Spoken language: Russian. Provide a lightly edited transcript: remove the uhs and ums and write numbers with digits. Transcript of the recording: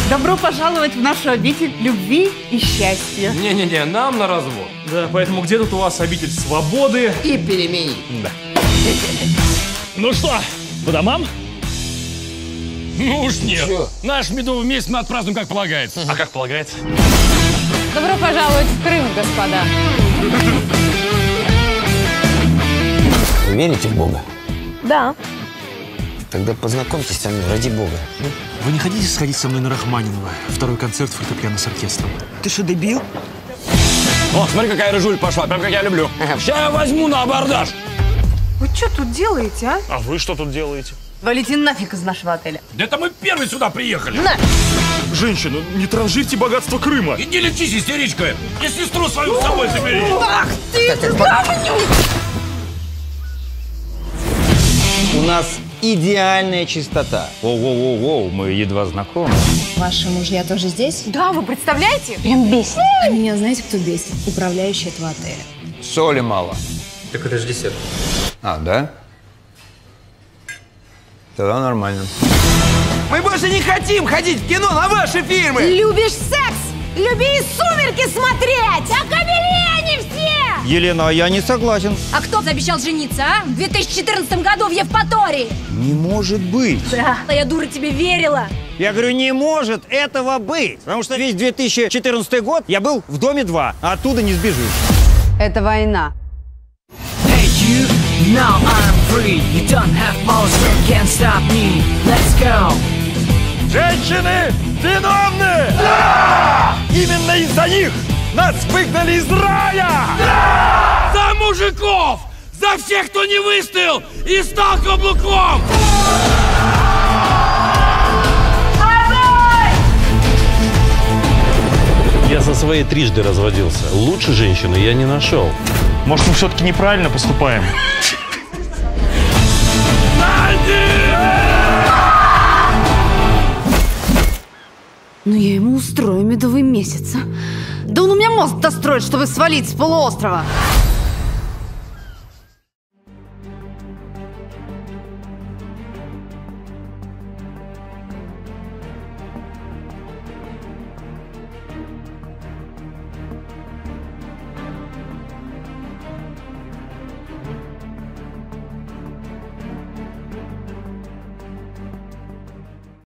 Добро пожаловать в нашу обитель любви и счастья. Не-не-не, нам на развод. Да, поэтому где тут у вас обитель свободы и перемений? Да. Ну что, по домам? Ну уж нет. Чё? Наш медовый месяц мы отпразднуем, как полагается. А как полагается? Добро пожаловать в Крым, господа. Вы верите в Бога? Да. Тогда познакомьтесь со мной, ради Бога. Вы не хотите сходить со мной на Рахманинова? Второй концерт фортепиано с оркестром. Ты что, дебил? О, смотри, какая рыжуль пошла, прям как я люблю. Сейчас я возьму на абордаж. Вы что тут делаете, а? А вы что тут делаете? Валите нафиг из нашего отеля. Да это мы первые сюда приехали. Женщина, не транжирьте богатство Крыма. Иди лечись, истеричка. И сестру свою с собой забери. Ах ты, говнюк! У нас идеальная чистота. Воу-воу-воу-воу, мы едва знакомы. Ваши мужья тоже здесь? Да, вы представляете? Прям бесит. А меня знаете, кто бесит? Управляющий этого отеля. Соли мало. Так это же десерт. А, да? Тогда нормально. Мы больше не хотим ходить в кино на ваши фильмы! Любишь секс? Люби и «Сумерки» смотреть! Окобели они все! Елена, а я не согласен. А кто обещал жениться, а? В 2014 году в Евпатории. Не может быть. Да, я, дура, тебе верила. Я говорю, не может этого быть. Потому что весь 2014 год я был в доме 2, а оттуда не сбежишь. Это война. Hey you, now I'm free. You don't have powers, you can't stop me. Let's go. Женщины виновны! Да! Именно из-за них нас выгнали из рая! Да! За мужиков! За всех, кто не выстоял и стал каблуком! Я со своей трижды разводился. Лучше женщины я не нашел. Может, мы все-таки неправильно поступаем? Ну я ему устрою медовый месяц, а? Да он у меня мозг достроит, чтобы свалить с полуострова.